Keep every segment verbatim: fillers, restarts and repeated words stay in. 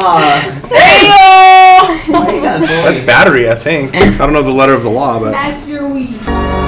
law. That's battery, I think. I don't know the letter of the law, but. That's your weed.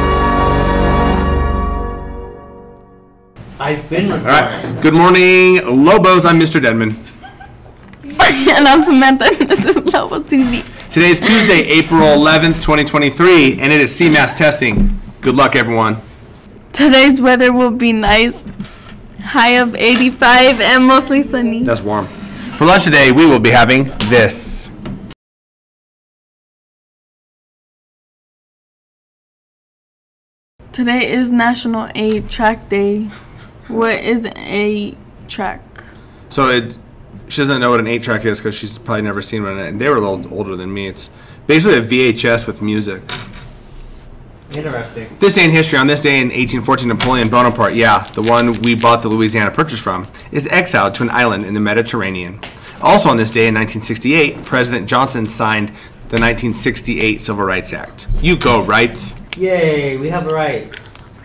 I've been recording. All right. Good morning, Lobos. I'm Mister Denman. And I'm Samantha, and this is Lobo T V. Today is Tuesday, April eleventh, twenty twenty-three, and it is C MAS testing. Good luck, everyone. Today's weather will be nice. High of eighty-five and mostly sunny. That's warm. For lunch today, we will be having this. Today is National eight Track Day. What is a track? So it, she doesn't know what an eight track is because she's probably never seen one. And they were a little older than me. It's basically a V H S with music. Interesting. This day in history, on this day in eighteen fourteen, Napoleon Bonaparte, yeah, the one we bought the Louisiana Purchase from, is exiled to an island in the Mediterranean. Also on this day in nineteen sixty-eight, President Johnson signed the nineteen sixty-eight Civil Rights Act. You go, rights. Yay, we have rights.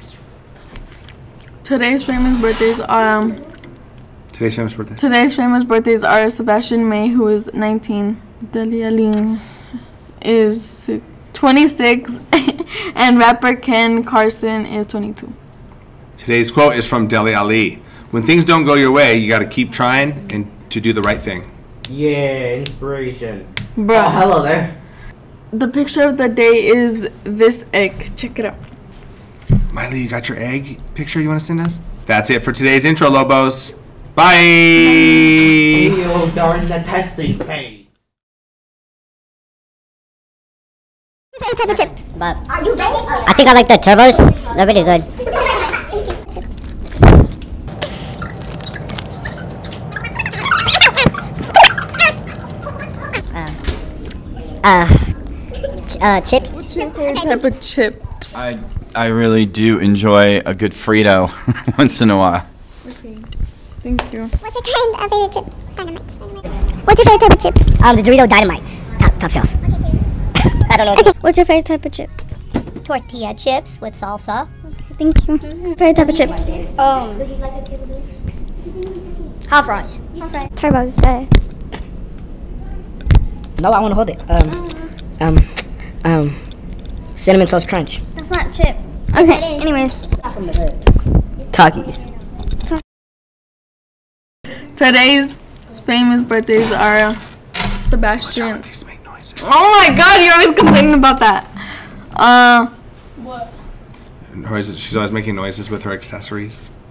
Today's famous birthdays are um, Today's famous birthday. Today's famous birthdays are Sebastian May, who is nineteen, Delia Lee is twenty-six, and rapper Ken Carson is twenty-two. Today's quote is from Dele Alli. When things don't go your way, you got to keep trying and to do the right thing. Yeah, inspiration. Bruh. Oh, hello there. The picture of the day is this egg. Check it out. Miley, you got your egg picture you want to send us? That's it for today's intro, Lobos. Bye. See you during the testing phase. Favorite type of chips? But are you ready? I think I like the turbos. They're pretty good. uh, uh, ch uh, chips. What's your favorite type of chips? I I really do enjoy a good Frito once in a while. Okay, thank you. What's your kind of favorite chips? Dynamites. What's your favorite type of chips? Um, the Dorito Dynamites. Top, top shelf. I don't know. Okay. What's your favorite type of chips? Tortilla chips with salsa. Okay, thank you. Favorite type of chips? Um, hot fries. Hot fries. Turbos. The. No, I want to hold it. Um, um, um, cinnamon toast crunch. That's not chip. Okay. Anyways. Takis. Today's famous birthdays are Sebastian. These make noises. Oh my God! You're always complaining about that. Uh, Noises. She's always making noises with her accessories.